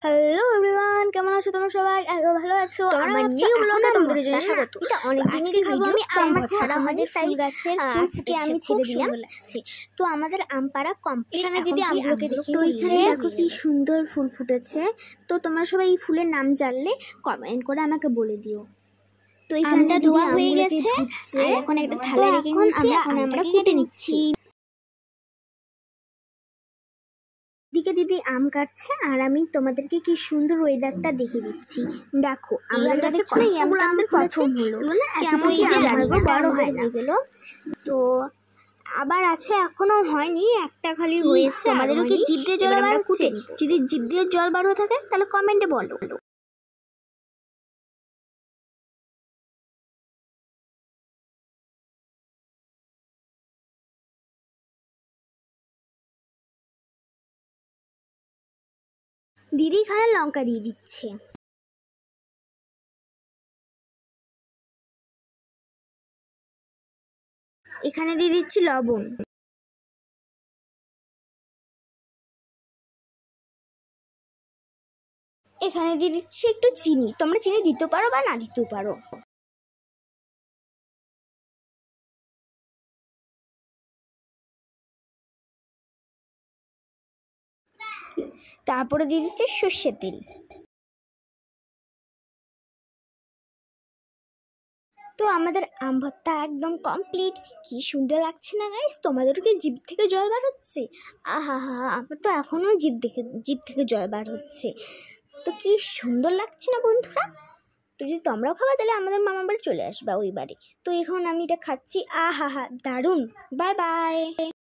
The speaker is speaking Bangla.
হ্যালো এভরিওয়ান, কেমন আছো তোমরা সবাই? ভালো আছো? আমার নিউ ব্লগে তোমাদের জন্য স্বাগত। এটা অনেক দিনই খাবো আমি আম ছাড়া আমাদের তাই গাছের আজকে আমি ছেড়ে দিলাম। তো আমাদের আম পাড়া কমপ্লিট। এখানে যদি আমগুলোকে দেখি তো এখানে দেখো কি সুন্দর ফুল ফুটেছে। তো তোমরা সবাই এই ফুলের নাম জানলে কমেন্ট করে আমাকে বলে দিও। তো এখানটা ধোয়া হয়ে গেছে আর এখন একটা থালায় রেখে নিচ্ছি, এখন আমরা কেটে নিচ্ছি। দিকে দিদি আম কাটছে আর আমি তোমাদেরকে কি সুন্দর ওয়েদারটা দেখিয়ে দিচ্ছি। দেখো আমার কাছে কতগুলো আম প্রথম হলো, কেমন কি বড় হয়ে গেল। তো আবার আছে, এখনো হয়নি, একটা খালি হয়েছে। আমাদেরও কি জিভ দিয়ে জল বার হচ্ছে? যদি জিভ দিয়ে জল বার হয়ে থাকে তাহলে কমেন্টে বলো। দিদি এখানে লঙ্কা দিয়ে দিচ্ছে। এখানে দিয়ে দিচ্ছি লবণ। এখানে দিয়ে দিচ্ছি একটু চিনি। তোমরা চিনি দিতে পারো বা না দিতেও পারো। তারপরে দিয়ে দিচ্ছি সর্ষের তেল। তো আমাদের আম ভর্তা একদম কমপ্লিট। কি সুন্দর লাগছে না গাইস? তোমাদেরও কি জিভ থেকে জল বার হচ্ছে? আহা হা, আমার তো এখনও জিভ থেকে জল বার হচ্ছে। তো কি সুন্দর লাগছে না বন্ধুরা? তো যদি তোমরাও খাবা তাহলে আমাদের মামার বাড়ি চলে আসবা, ওই বাড়ি। তো এখন আমি এটা খাচ্ছি, আহা হা দারুণ। Bye by.